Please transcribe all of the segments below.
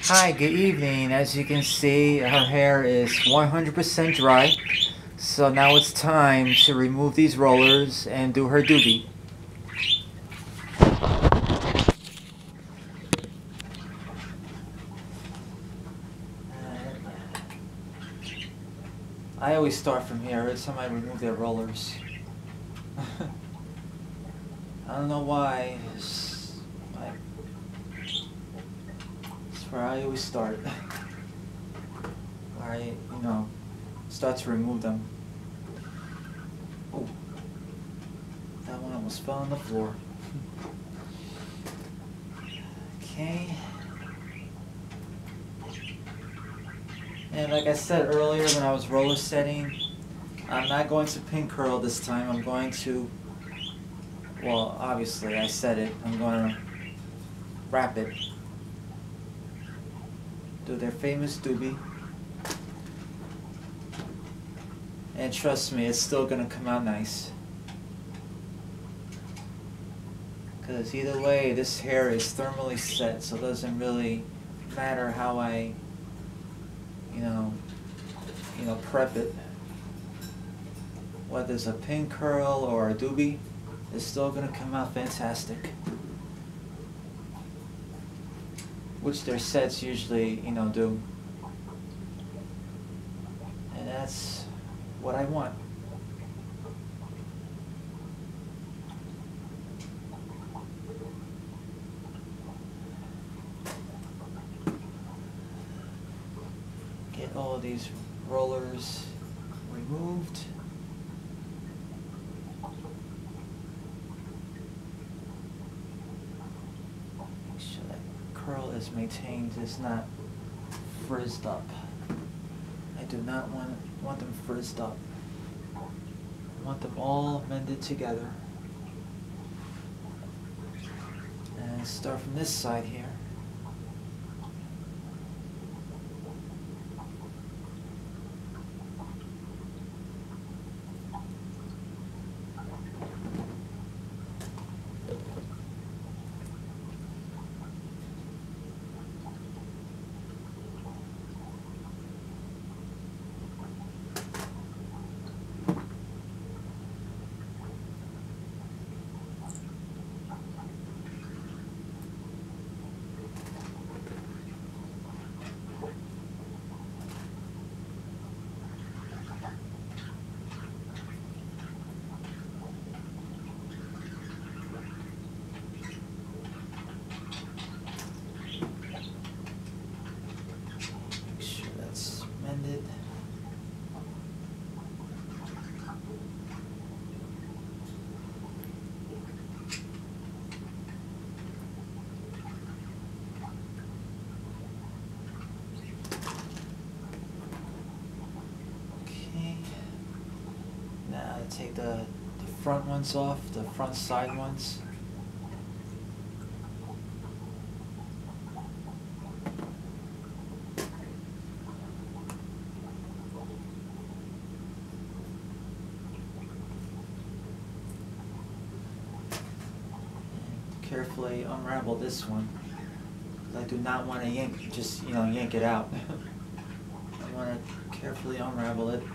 Hi, good evening. As you can see, her hair is 100% dry. So now it's time to remove these rollers and do her doobie. I always start from here every time I remove their rollers. I don't know why. It's where I always start. Where I start to remove them. Oh, that one almost fell on the floor. Okay. And like I said earlier when I was roller setting, I'm not going to pin curl this time. I'm going to, well, obviously I said it, I'm going to wrap it. Do their famous doobie. And trust me, it's still going to come out nice. Because either way, this hair is thermally set, so it doesn't really matter how I, prep it. Whether it's a pin curl or a doobie, it's still going to come out fantastic. Which their sets usually, do. And that's what I want. Get all of these rollers removed. Make sure that curl is maintained, is not frizzed up. I do not want them frizzed up. I want them all mended together. And start from this side here. Take the front ones off, the front side ones. And carefully unravel this one. I do not want to yank it out. I want to carefully unravel it.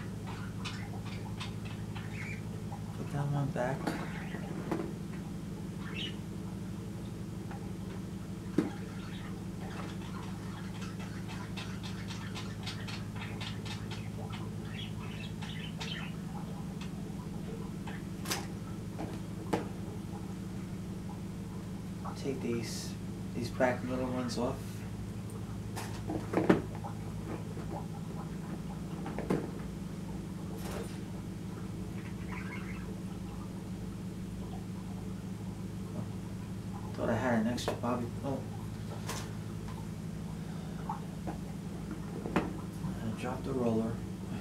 That one back. Take these back middle ones off. Thought I had an extra bobby. Oh. I dropped the roller.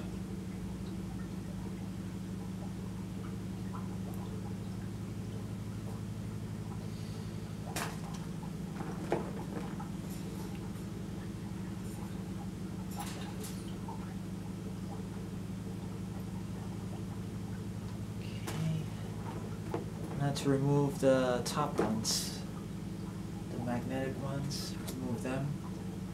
Now to remove the top ones. Magnetic ones, remove them.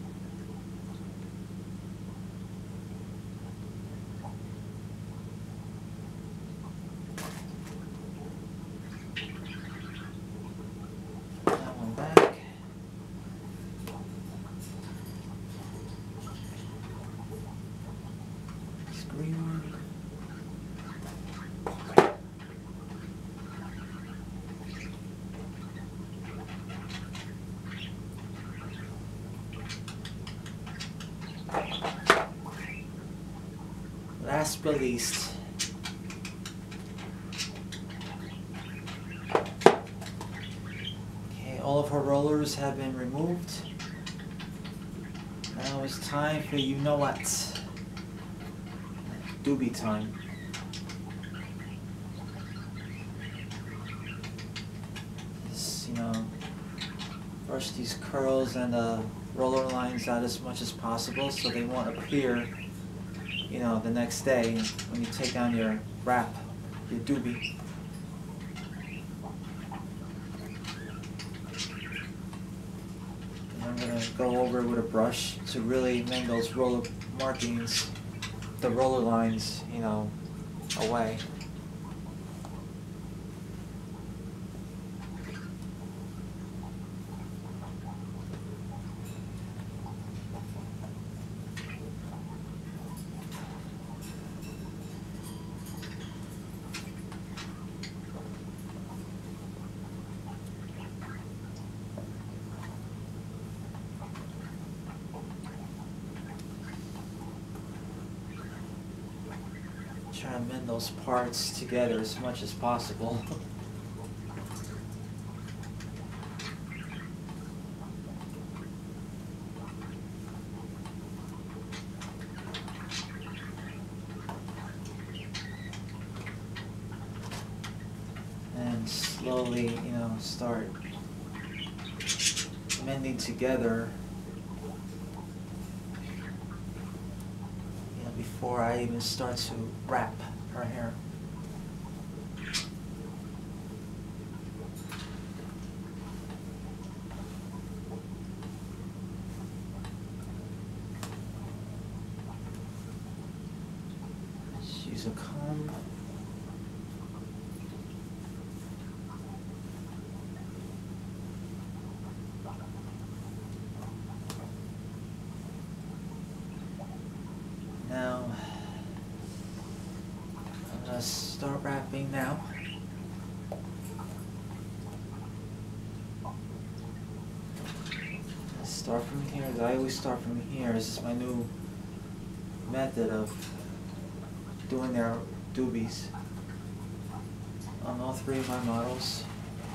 released. Okay, all of her rollers have been removed. Now it's time for you know what? Doobie time. Just, brush these curls and roller lines out as much as possible so they won't appear, the next day when you take on your wrap, your doobie. And I'm going to go over with a brush to really make those roller markings, the roller lines, away. Try to mend those parts together as much as possible. And slowly, start mending together before I even start to wrap her hair. Let's use a comb. Now, I'm going to start wrapping now. Let's start from here. I always start from here. This is my new method of doing their doobies on all three of my models.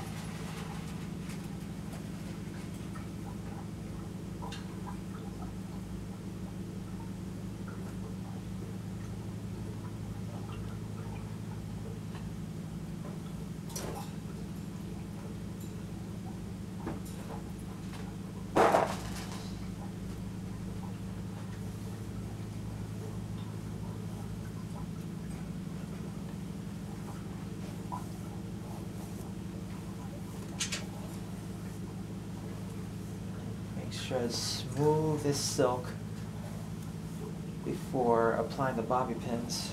Make sure it's smooth as silk before applying the bobby pins.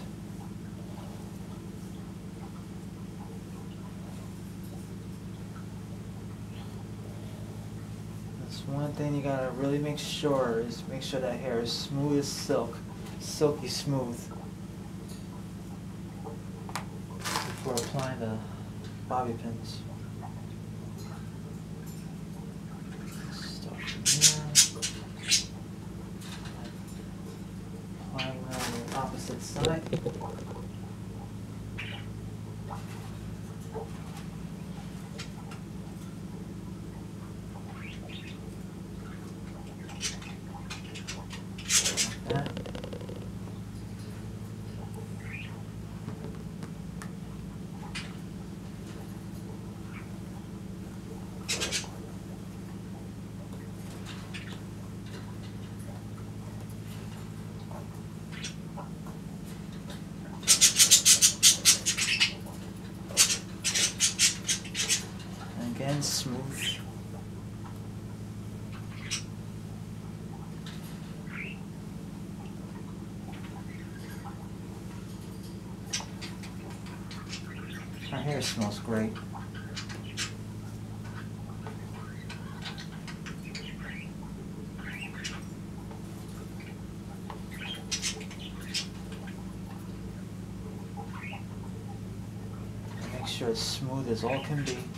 That's one thing you gotta really make sure that hair is smooth as silk, silky smooth, before applying the bobby pins. Start from here. Applying on the opposite side. Again, smooth. Her hair smells great. Make sure it's smooth as all can be.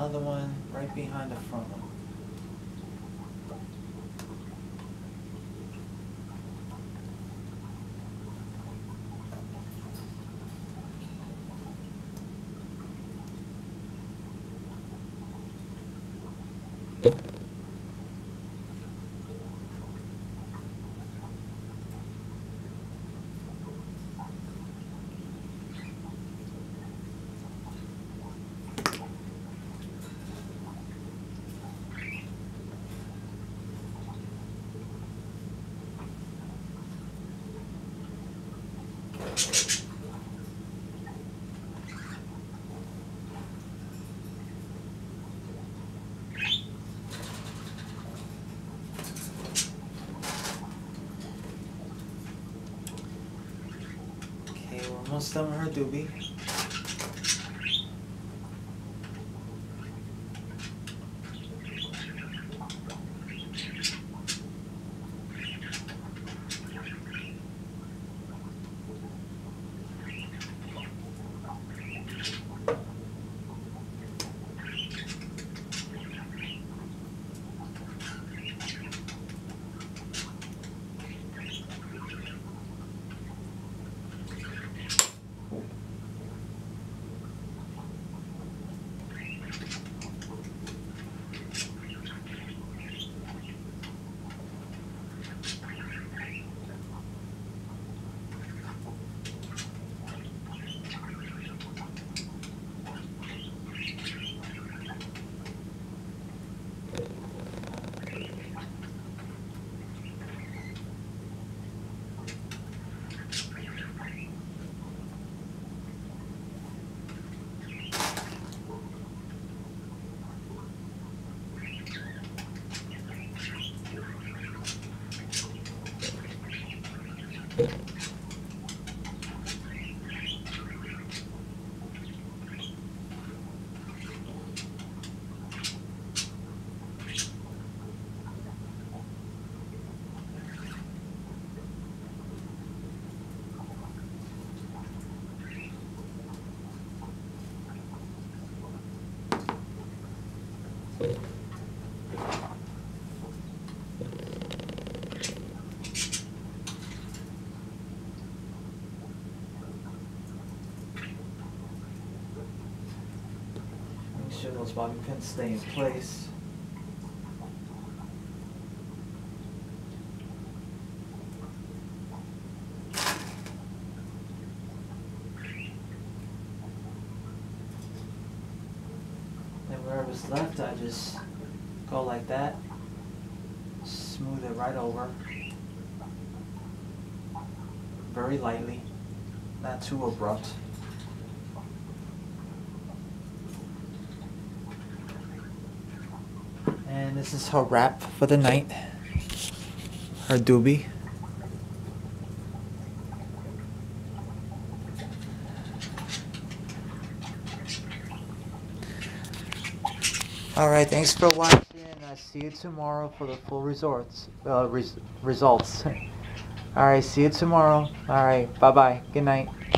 another one right behind the front one. Okay, we're almost done with her doobie. Make sure those bobby pins stay in place. And wherever's left, I just go like that, smooth it right over, very lightly, not too abrupt. And this is her wrap for the night, her doobie. Alright, thanks for watching. I'll see you tomorrow for the full results. Alright, see you tomorrow. Alright, bye-bye. Good night.